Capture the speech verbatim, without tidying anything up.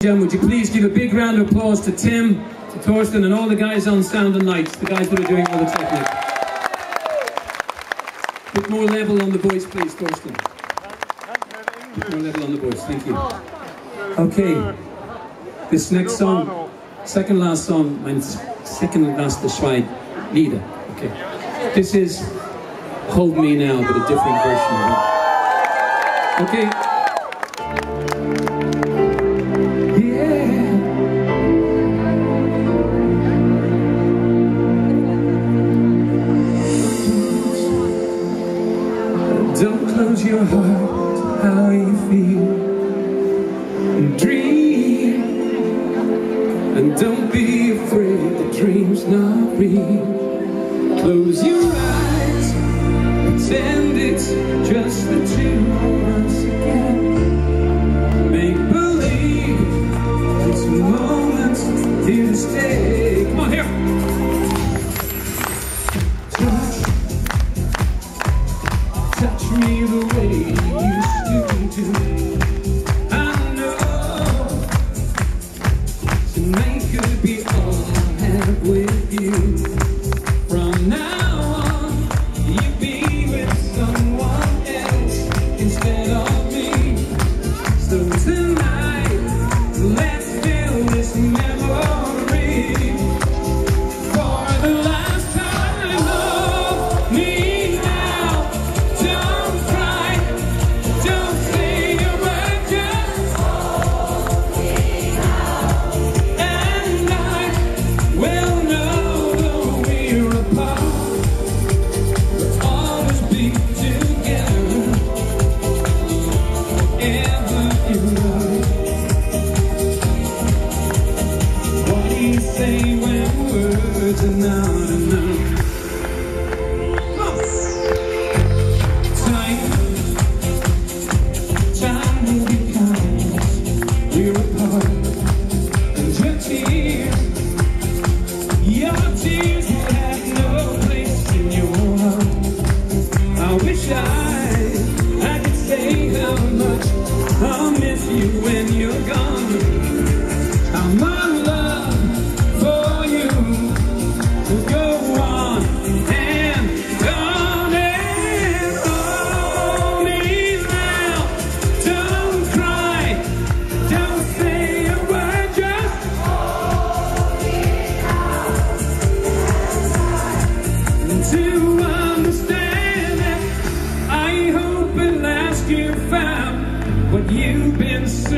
Would you please give a big round of applause to Tim, to Torsten, and all the guys on sound and lights, the guys that are doing all the technique. Put more level on the voice, please, Torsten. Put more level on the voice, thank you. Okay, this next song, second last song, mein second last Schweig Lieder. Okay, this is Hold Me Now, but a different version of it. Okay. Don't close your heart to how you feel, and dream, and don't be afraid the dream's not real. Close your eyes, pretend it's just the two of us again. Make believe it's a moment here to stay. Come on, here. Touch me the way you used to do. I know tonight could be all I have with you. From now on, you be with someone else instead of me. So tonight, let's fill this memory for the last time. Hold me now. Don't cry, don't say a word, just hold me now. And I will know though we're apart, we'll always be together, wherever you are. What do you say when words are not enough? Time, time will be kind, we're apart, and your tears, your tears will have no place in your heart. I wish I, I could say how much I'll miss you when you're gone. How my love for you will go on and on and hold me now. Don't cry, don't say a word, just hold me now. To understand that, I hope at last you found what you've been seeking.